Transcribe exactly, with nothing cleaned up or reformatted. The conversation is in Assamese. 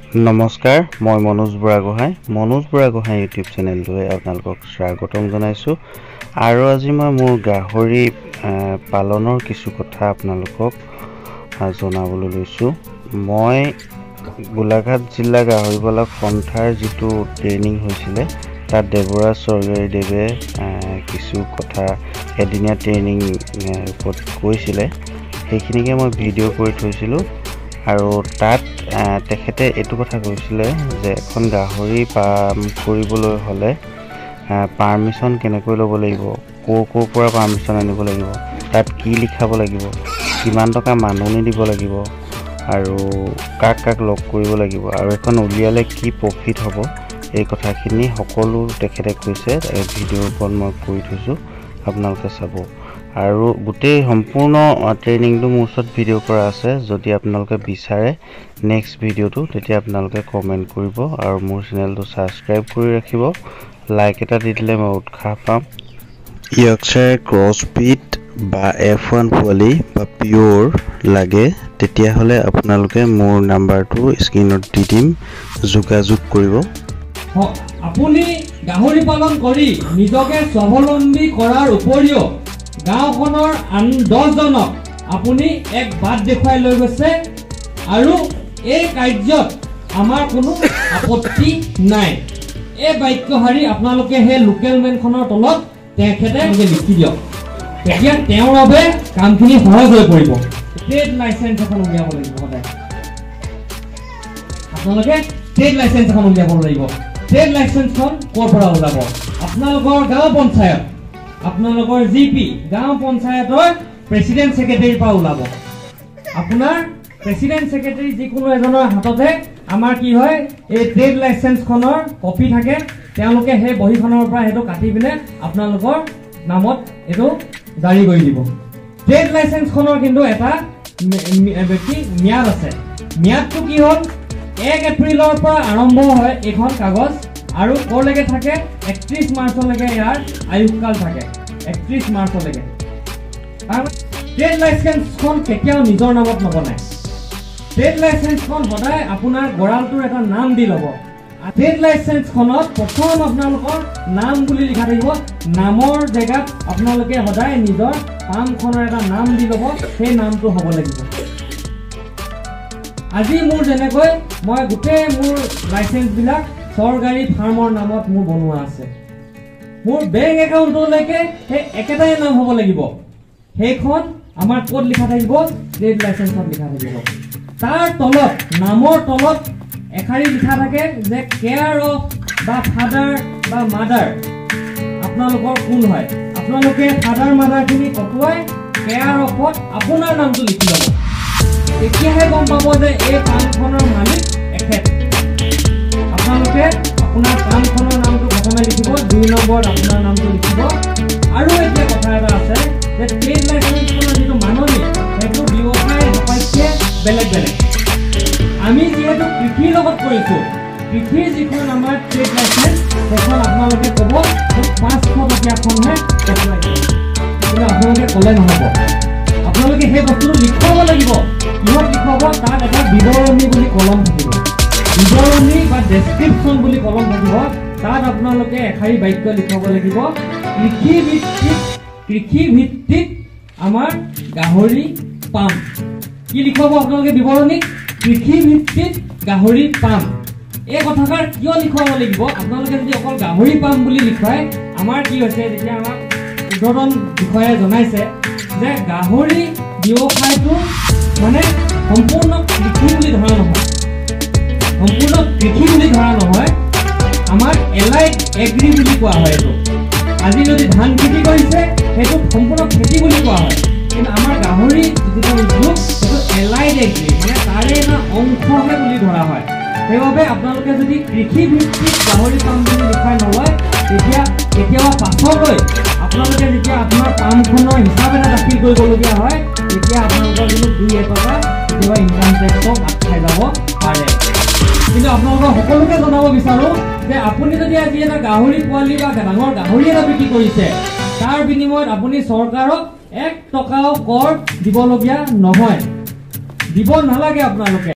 নমস্কাৰ মই মনোজ বুঢ়াগোহাঁই মনোজ বুঢ়াগোহাঁই ইউটিউব চেনেলটোৱে আপোনালোকক স্বাগতম জনাইছোঁ আৰু আজি মই মোৰ গাহৰি পালনৰ কিছু কথা আপোনালোকক জনাবলৈ লৈছোঁ মই গোলাঘাট জিলা গাহৰি পালক সন্থাৰ যিটো ট্ৰেইনিং হৈছিলে তাত দেৱৰাজ চৰকাৰীদেৱে কিছু কথা এদিনীয়া ট্ৰেইনিং ওপৰত কৈছিলে সেইখিনিকে মই ভিডিঅ' কৰি থৈছিলোঁ আৰু তাত তেখেতে এটো কথা কৈছিলে যে এখন গাহৰি পাম কৰিবলৈ হলে পাৰমিশন কেনেকৈ ল'ব লাগিব কোৰ কোৰ পৰা পাৰমিশন আনিব লাগিব তাত কি লিখাব লাগিব কিমান টকা মাননি দিব লাগিব আৰু কাক কাক লগ কৰিব লাগিব আৰু এখন উলিয়ালে কি প্ৰফিট হ'ব এই কথাখিনি সকলো তেখেতে কৈছে এই ভিডিঅ'ৰ ওপৰত মই কৈ থৈছোঁ আপোনালোকে চাব আৰু গোটেই সম্পূৰ্ণ ট্ৰেইনিংটো মোৰ ওচৰত ভিডিঅ' কৰা আছে যদি আপোনালোকে বিচাৰে নেক্সট ভিডিঅ'টো তেতিয়া আপোনালোকে কমেন্ট কৰিব আৰু মোৰ চেনেলটো সাবস্ক্ৰাইব কৰি ৰাখিব লাইক এটা দি দিলে মই উৎসাহ পাম ইয়ৰ্কশ্বায়াৰ ক্ৰছবিট বা এফ ওৱান পোৱালি বা পিয়ৰ লাগে তেতিয়া হলে আপোনালোকে মোৰ নাম্বাৰটো স্ক্ৰিনত দি দিম যোগাযোগ কৰিব আপুনি গাহৰি পালন কৰি নিজকে স্বাৱলম্বী কৰাৰ উপৰিও গাঁওখনৰ আন দহ জনক আপুনি এক বাট দেখুৱাই লৈ গৈছে আৰু এই কাৰ্যত আমাৰ কোনো আপত্তি নাই এই বাক্যহাৰী আপোনালোকে হে লোকেল মেনখনৰ তলত তেখেতে লিখি দিয়ক তেতিয়া তেওঁৰ বাবে কামখিনি সহজ হৈ পৰিব ট্ৰেড লাইসেন্স এখন উলিয়াব লাগিব সদায় আপোনালোকে ট্ৰেড লাইসেন্স এখন উলিয়াব লাগিব ট্ৰেড লাইসেন্সখন ক'ৰ পৰা ওলাব আপোনালোকৰ গাঁও পঞ্চায়ত আপোনালোকৰ জিপি গাঁও পঞ্চায়তৰ প্ৰেসিডেন্ট সেক্ৰেটাৰীৰ পৰা ওলাব আপোনাৰ প্ৰেসিডেন্ট সেক্ৰেটাৰী যিকোনো এজনৰ হাততে আমাৰ কি হয় এই ট্ৰেড লাইসেন্সখনৰ কপি থাকে তেওঁলোকে হে বহিখনৰ পৰা হেটো কাটি পিনে আপোনালোকৰ নামত এটো জাৰি কৰি দিব ট্ৰেড লাইসেন্সখনৰ কিন্তু এটা ব্যক্তি মিয়াদ আছে মিয়াদটো কি হ'ল এক এপ্ৰিলৰ পৰা আৰম্ভ হয় এখন কাগজ আৰু কৰলৈকে থাকে একত্ৰিশ মাৰ্চলৈকে ইয়াৰ আয়ুকাল থাকে একত্ৰিশ মাৰ্চলৈকে আৰু ট্ৰেড লাইসেন্সখন কেতিয়াও নিজৰ নামত নবনায় ট্ৰেড লাইসেন্সখন সদায় আপোনাৰ গৰালটোৰ এটা নাম দি ল'ব ট্ৰেড লাইসেন্সখনত প্ৰথম আপোনালোকৰ নাম বুলি লিখা থাকিব নামৰ জেগাত আপোনালোকে সদায় নিজৰ ফাৰ্মখনৰ এটা নাম দি ল'ব সেই নামটো হ'ব লাগিব আজি মোৰ যেনেকৈ মই গোটেই মোৰ লাইসেন্স বিলাক চৰকাৰী ফাৰ্মৰ নামত মোৰ বনোৱা আছে মোৰ বেংক একাউণ্টলৈকে সেই একেটাই নাম হ'ব লাগিব সেইখন আমাৰ কোড লিখা থাকিব ট্ৰেড লাইসেন্সত লিখা থাকিব তাৰ তলত নামৰ তলত এখাৰি লিখা থাকে যে কেয়াৰ অফ বা ফাদাৰ বা মাদাৰ আপোনালোকৰ কোন হয় আপোনালোকে ফাদাৰ মাদাৰখিনি কটোৱাই কেয়াৰ অফত আপোনাৰ নামটো লিখি ল'ব তেতিয়াহে গম পাব যে এই ফাৰ্মখনৰ মালিক এখেত আপোনালোকে আপোনাৰ ফাৰ্মখনৰ নামটো প্ৰথমে লিখিব দুই নম্বৰত আপোনাৰ নামটো লিখিব আৰু এতিয়া কথা এটা আছে যে ট্ৰেড লাইসেন্সখনৰ যিটো মাননি সেইটো ব্যৱসায় সাপেক্ষে বেলেগ বেলেগ আমি যিহেতু কৃষিৰ লগত কৰিছোঁ কৃষিৰ যিখন আমাৰ ট্ৰেড লাইসেন্স সেইখন আপোনালোকে ক'ব পাঁচশ টকীয়াখনহে এপ্লাই কৰিব কিন্তু আপোনালোকে ক'লে নহ'ব আপোনালোকে সেই বস্তুটো লিখাব লাগিব কিহত লিখাব তাত এটা বিৱৰণী বুলি কলম থাকিব বিৱৰণী বা ডেছক্ৰিপশ্যন বুলি কলম থাকিব তাত আপোনালোকে এখাৰি বাক্য লিখাব লাগিব কৃষি ভিত্তিক কৃষি ভিত্তিক আমাৰ গাহৰি পাম কি লিখাব আপোনালোকে বিৱৰণী কৃষি ভিত্তিক গাহৰি পাম এই কথাষাৰ কিয় লিখাব লাগিব আপোনালোকে যদি অকল গাহৰি পাম বুলি লিখায় আমাৰ কি হৈছে যেতিয়া আমাক উদ্বোধন বিষয়ে জনাইছে যে গাহৰি ব্যৱসায়টো মানে সম্পূৰ্ণ কৃষি বুলি ধৰা নহয় সম্পূৰ্ণ কৃষি বুলি ধৰা নহয় আমাৰ এলাইড এগ্ৰি বুলি কোৱা হয় এইটো আজি যদি ধান খেতি কৰিছে সেইটো সম্পূৰ্ণ খেতি বুলি কোৱা হয় কিন্তু আমাৰ গাহৰি যিটো উদ্যোগ সেইটো এলাইড এগ্ৰি মানে তাৰে এটা অংশহে বুলি ধৰা হয় সেইবাবে আপোনালোকে যদি কৃষি ভিত্তিক গাহৰি পাম বুলি লিখাই নলয় তেতিয়া কেতিয়াবা পাছলৈ আপোনালোকে যেতিয়া আপোনাৰ পামখনৰ হিচাপ এটা দাখিল কৰিবলগীয়া হয় তেতিয়া আপোনালোকৰ কিন্তু দুই এটকা কেতিয়াবা ইনকাম টেক্সক আগ খাই যাব পাৰে কিন্তু আপোনালোকৰ সকলোকে জনাব বিচাৰোঁ যে আপুনি যদি আজি এটা গাহৰি পোৱালি বা ডাঙৰ গাহৰি এটা বিক্ৰী কৰিছে তাৰ বিনিময়ত আপুনি চৰকাৰক এক টকাও কৰ দিবলগীয়া নহয় দিব নালাগে আপোনালোকে